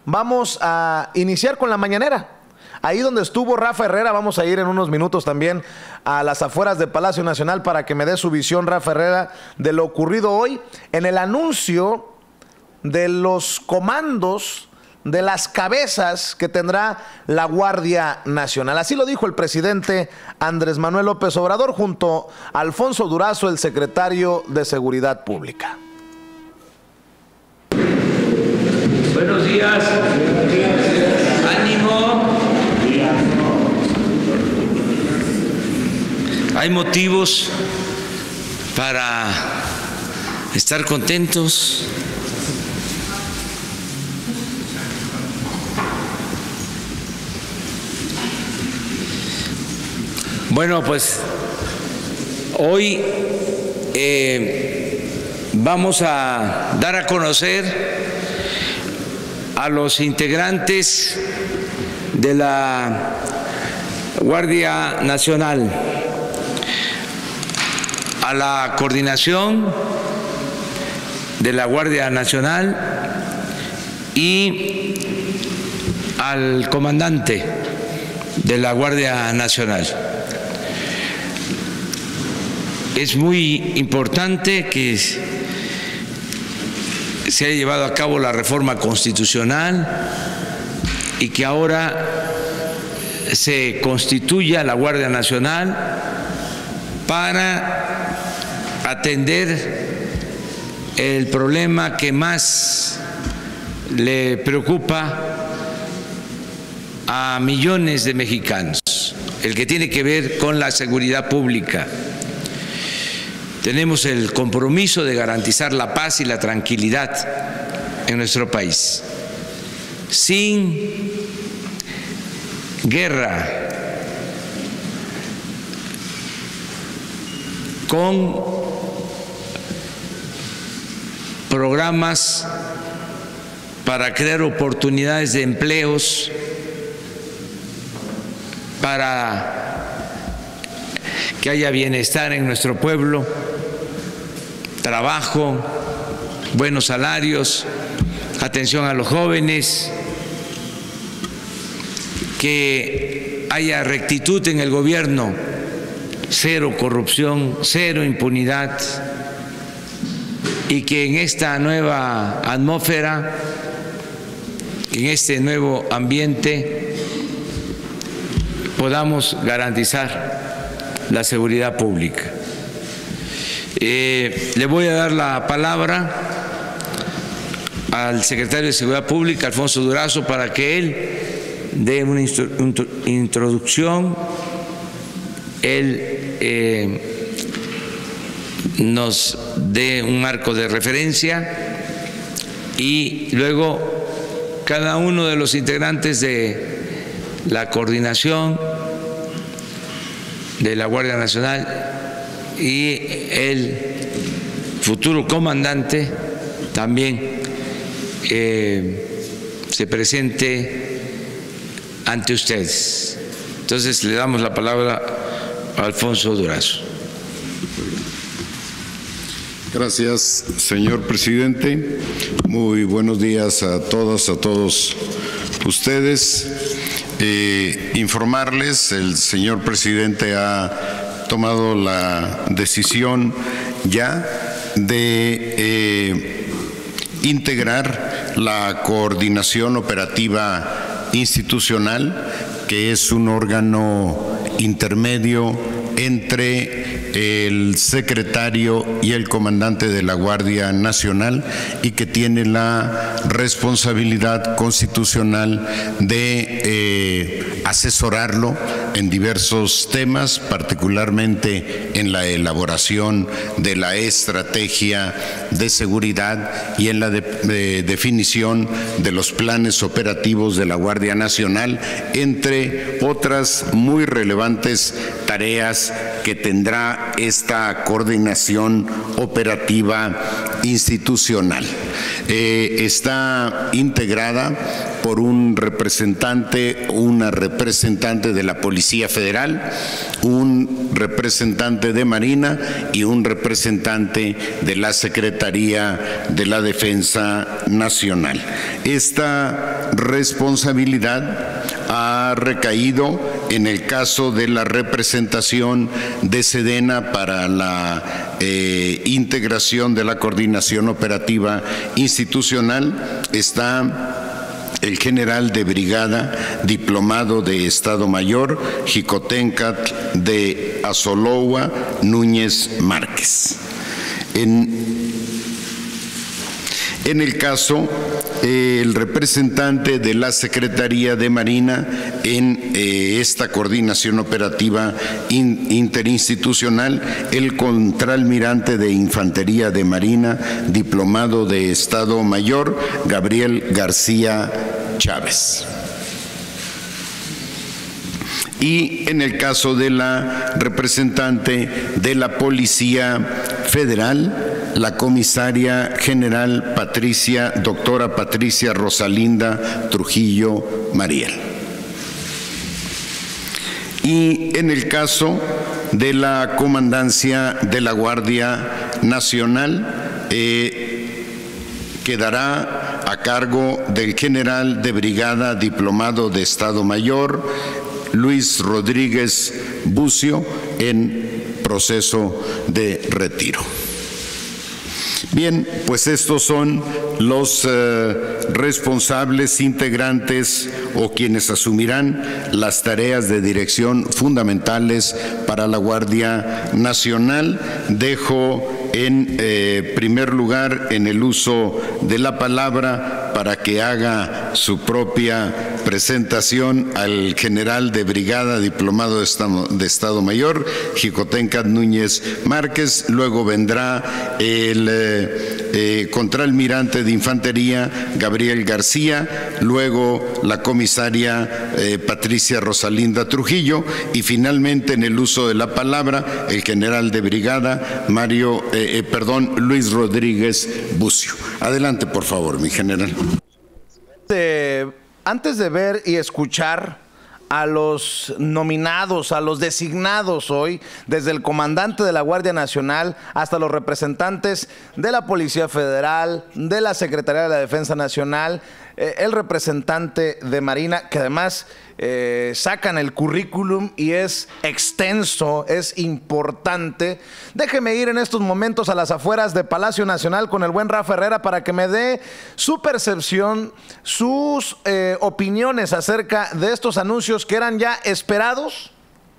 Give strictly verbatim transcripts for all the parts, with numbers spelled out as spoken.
vamos a iniciar con la mañanera. Ahí donde estuvo Rafa Herrera, vamos a ir en unos minutos también a las afueras de Palacio Nacional para que me dé su visión, Rafa Herrera, de lo ocurrido hoy en el anuncio de los comandos, de las cabezas que tendrá la Guardia Nacional. Así lo dijo el presidente Andrés Manuel López Obrador junto a Alfonso Durazo, el secretario de Seguridad Pública. Buenos días. Ánimo. Hay motivos para estar contentos. Bueno, pues hoy eh, vamos a dar a conocer a los integrantes de la Guardia Nacional, a la coordinación de la Guardia Nacional y al comandante de la Guardia Nacional. Es muy importante que se haya llevado a cabo la reforma constitucional y que ahora se constituya la Guardia Nacional para atender el problema que más le preocupa a millones de mexicanos, el que tiene que ver con la seguridad pública. Tenemos el compromiso de garantizar la paz y la tranquilidad en nuestro país, sin guerra, con programas para crear oportunidades de empleos, para que haya bienestar en nuestro pueblo, trabajo, buenos salarios, atención a los jóvenes, que haya rectitud en el gobierno, cero corrupción, cero impunidad, y que en esta nueva atmósfera, en este nuevo ambiente, podamos garantizar la seguridad pública. Eh, le voy a dar la palabra al secretario de Seguridad Pública, Alfonso Durazo, para que él dé una introducción, él eh, nos dé un marco de referencia y luego cada uno de los integrantes de la coordinación de la Guardia Nacional y el futuro comandante también eh, se presente ante ustedes. Entonces le damos la palabra a Alfonso Durazo. Gracias, señor presidente. Muy buenos días a todas, a todos ustedes. Eh, informarles, el señor presidente ha tomado la decisión ya de eh, integrar la coordinación operativa institucional, que es un órgano intermedio entre el secretario y el comandante de la Guardia Nacional y que tiene la responsabilidad constitucional de eh, asesorarlo en diversos temas, particularmente en la elaboración de la estrategia de seguridad y en la de, de, definición de los planes operativos de la Guardia Nacional, entre otras muy relevantes tareas que tendrá esta coordinación operativa institucional. Eh, está integrada por un representante, una representante de la Policía Federal, un representante de Marina y un representante de la Secretaría de la Defensa Nacional. Esta responsabilidad ha recaído en el caso de la representación de Sedena para la eh, integración de la coordinación operativa institucional. Está el general de brigada, diplomado de Estado Mayor, Jicotencatl de Azoloa, Núñez Márquez. En En el caso, eh, el representante de la Secretaría de Marina en eh, esta coordinación operativa in, interinstitucional, el contraalmirante de Infantería de Marina, diplomado de Estado Mayor, Gabriel García Chávez. Y en el caso de la representante de la Policía Federal, la comisaria general Patricia, doctora Patricia Rosalinda Trujillo Mariel. Y en el caso de la comandancia de la Guardia Nacional, eh, quedará a cargo del general de brigada, diplomado de Estado Mayor, Luis Rodríguez Bucio, en proceso de retiro. Bien, pues estos son los eh, responsables, integrantes o quienes asumirán las tareas de dirección fundamentales para la Guardia Nacional. Dejo en eh, primer lugar en el uso de la palabra para que haga su propia presentación al general de brigada, diplomado de Estado, de Estado Mayor, Jicotencatl Núñez Márquez. Luego vendrá el eh, eh, contraalmirante de Infantería, Gabriel García, luego la comisaria eh, Patricia Rosalinda Trujillo y finalmente en el uso de la palabra el general de brigada, Mario, eh, eh, perdón, Luis Rodríguez Bucio. Adelante, por favor, mi general. Eh, antes de ver y escuchar a los nominados, a los designados hoy, desde el comandante de la Guardia Nacional hasta los representantes de la Policía Federal, de la Secretaría de la Defensa Nacional, eh, el representante de Marina, que además eh, sacan el currículum y es extenso, es importante. Déjeme ir en estos momentos a las afueras de Palacio Nacional con el buen Rafa Herrera para que me dé su percepción, sus eh, opiniones acerca de estos anuncios que eran ya esperados,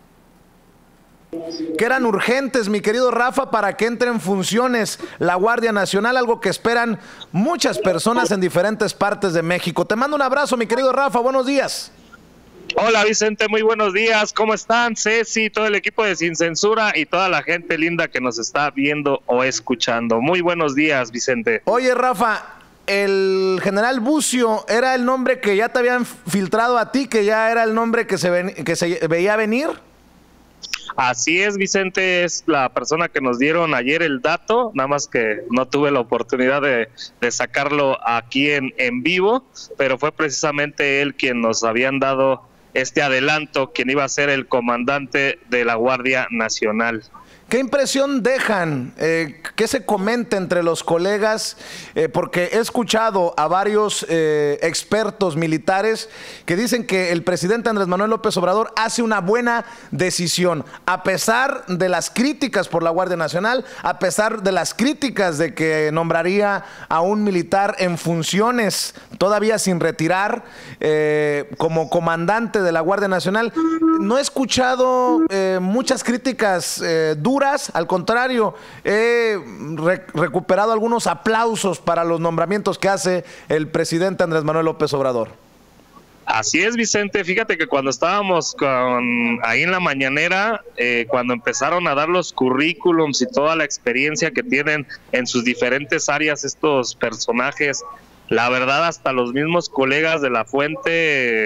que eran urgentes, mi querido Rafa, para que entre en funciones la Guardia Nacional, algo que esperan muchas personas en diferentes partes de México. Te mando un abrazo, mi querido Rafa, buenos días. Hola Vicente, muy buenos días, ¿cómo están? Ceci, todo el equipo de Sin Censura y toda la gente linda que nos está viendo o escuchando. Muy buenos días, Vicente. Oye, Rafa, el general Bucio era el nombre que ya te habían filtrado a ti, que ya era el nombre que se, ven, que se veía venir. Así es, Vicente, es la persona que nos dieron ayer el dato, nada más que no tuve la oportunidad de, de sacarlo aquí en, en vivo, pero fue precisamente él quien nos habían dado este adelanto, quien iba a ser el comandante de la Guardia Nacional. ¿Qué impresión dejan? Eh, ¿Qué se comenta entre los colegas? Eh, porque he escuchado a varios eh, expertos militares que dicen que el presidente Andrés Manuel López Obrador hace una buena decisión, a pesar de las críticas por la Guardia Nacional, a pesar de las críticas de que nombraría a un militar en funciones todavía sin retirar eh, como comandante de la Guardia Nacional. No he escuchado eh, muchas críticas eh, duras. Al contrario, he re recuperado algunos aplausos para los nombramientos que hace el presidente Andrés Manuel López Obrador. Así es, Vicente, fíjate que cuando estábamos con, ahí en la mañanera, eh, cuando empezaron a dar los currículums y toda la experiencia que tienen en sus diferentes áreas estos personajes, la verdad hasta los mismos colegas de la fuente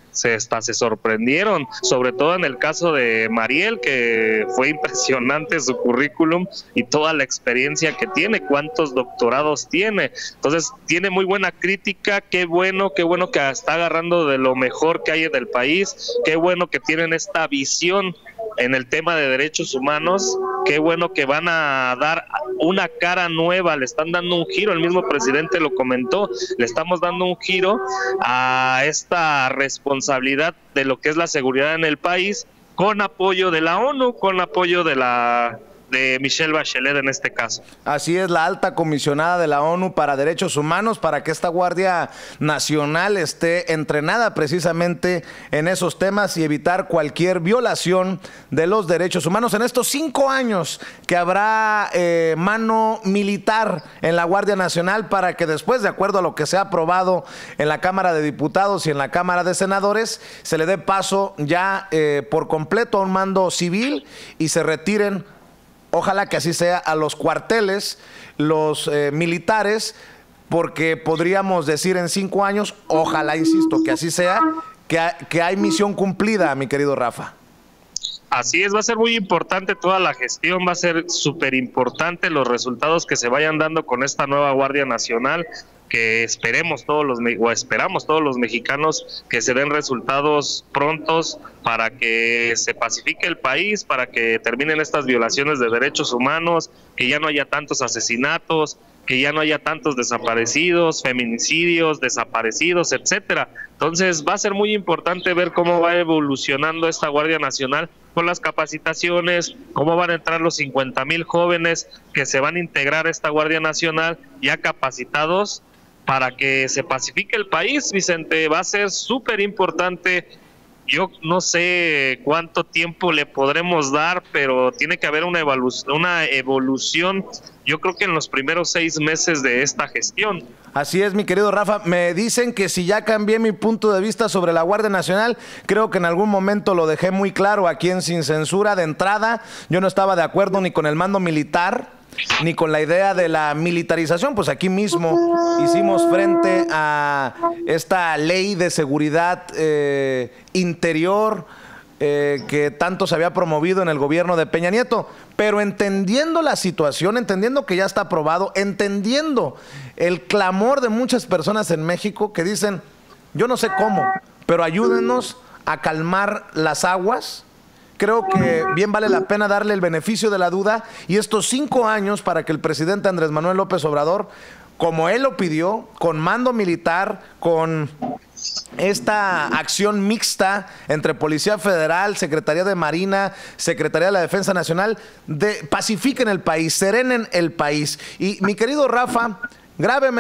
se, hasta se sorprendieron, sobre todo en el caso de Mariel, que fue impresionante su currículum y toda la experiencia que tiene, cuántos doctorados tiene. Entonces tiene muy buena crítica, qué bueno, qué bueno que está agarrando de lo mejor que hay en el país, qué bueno que tienen esta visión en el tema de derechos humanos, qué bueno que van a dar una cara nueva, le están dando un giro, el mismo presidente lo comentó, le estamos dando un giro a esta responsabilidad de lo que es la seguridad en el país, con apoyo de la ONU, con apoyo de la de Michelle Bachelet en este caso. Así es, la alta comisionada de la ONU para Derechos Humanos, para que esta Guardia Nacional esté entrenada precisamente en esos temas y evitar cualquier violación de los derechos humanos en estos cinco años que habrá eh, mano militar en la Guardia Nacional, para que después, de acuerdo a lo que se ha aprobado en la Cámara de Diputados y en la Cámara de Senadores, se le dé paso ya eh, por completo a un mando civil y se retiren, ojalá que así sea, a los cuarteles, los eh, militares, porque podríamos decir en cinco años, ojalá, insisto, que así sea, que, ha, que hay misión cumplida, mi querido Rafa. Así es, va a ser muy importante toda la gestión, va a ser súper importante los resultados que se vayan dando con esta nueva Guardia Nacional, que esperemos todos los o esperamos todos los mexicanos que se den resultados prontos para que se pacifique el país, para que terminen estas violaciones de derechos humanos, que ya no haya tantos asesinatos, que ya no haya tantos desaparecidos, feminicidios, desaparecidos, etcétera. Entonces va a ser muy importante ver cómo va evolucionando esta Guardia Nacional con las capacitaciones, cómo van a entrar los cincuenta mil jóvenes que se van a integrar a esta Guardia Nacional ya capacitados para que se pacifique el país, Vicente. Va a ser súper importante. Yo no sé cuánto tiempo le podremos dar, pero tiene que haber una evolución, una evolución, yo creo que en los primeros seis meses de esta gestión. Así es, mi querido Rafa. Me dicen que si ya cambié mi punto de vista sobre la Guardia Nacional, creo que en algún momento lo dejé muy claro aquí en Sin Censura. De entrada, yo no estaba de acuerdo ni con el mando militar, ni con la idea de la militarización. Pues aquí mismo hicimos frente a esta ley de seguridad eh, interior eh, que tanto se había promovido en el gobierno de Peña Nieto, pero entendiendo la situación, entendiendo que ya está aprobado, entendiendo el clamor de muchas personas en México que dicen, yo no sé cómo, pero ayúdenos a calmar las aguas. Creo que bien vale la pena darle el beneficio de la duda y estos cinco años para que el presidente Andrés Manuel López Obrador, como él lo pidió, con mando militar, con esta acción mixta entre Policía Federal, Secretaría de Marina, Secretaría de la Defensa Nacional, de, pacifiquen el país, serenen el país. Y mi querido Rafa, grábeme